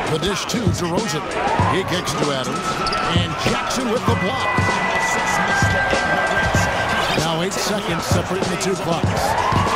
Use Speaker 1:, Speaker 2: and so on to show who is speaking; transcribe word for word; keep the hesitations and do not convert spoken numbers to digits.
Speaker 1: The dish to DeRozan. He kicks to Adams. And Jackson with the block. Now eight seconds separating the two clocks.